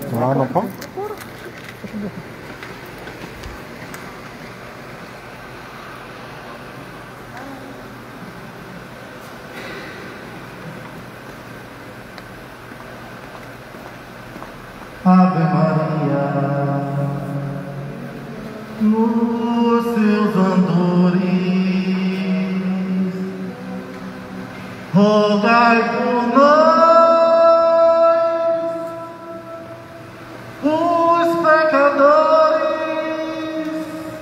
Ah, não pode? Ave Maria, nos seus andores, rogai por nós, os pecadores.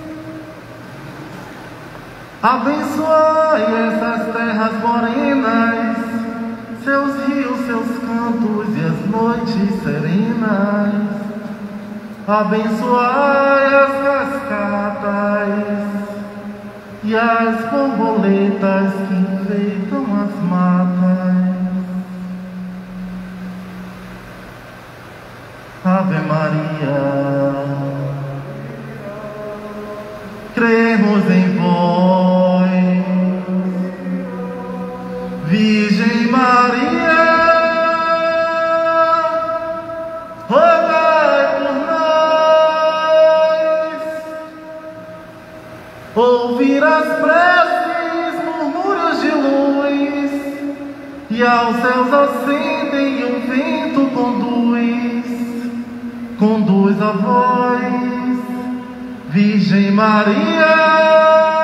Abençoai essas terras morenas, seus rios, seus campos e as noites serenas. Abençoai as cascatas e as borboletas que enfeitam as matas. Ave Maria, cremos em vós, Virgem Maria, rogai por nós. Ouvir as preces, murmúrios de luz, e aos céus ascendem e o vento conduz a voz, Virgem Maria.